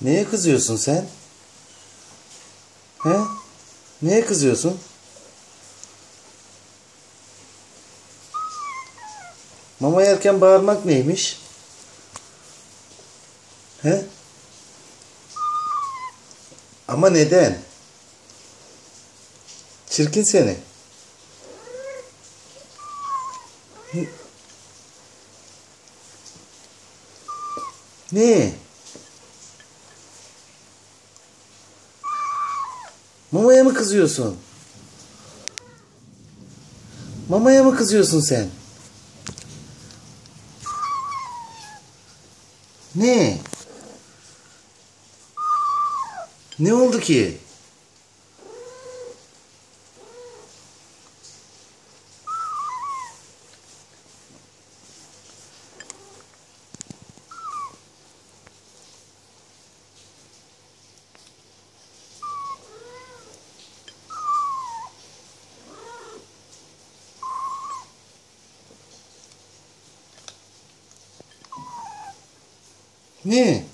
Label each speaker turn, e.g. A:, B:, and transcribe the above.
A: Neye kızıyorsun sen? He? Neye kızıyorsun? Mama yerken bağırmak neymiş? He? Ama neden? Çirkin seni. Ne? Mamaya mı kızıyorsun? Mamaya mı kızıyorsun sen? Ne? Ne oldu ki? Ne?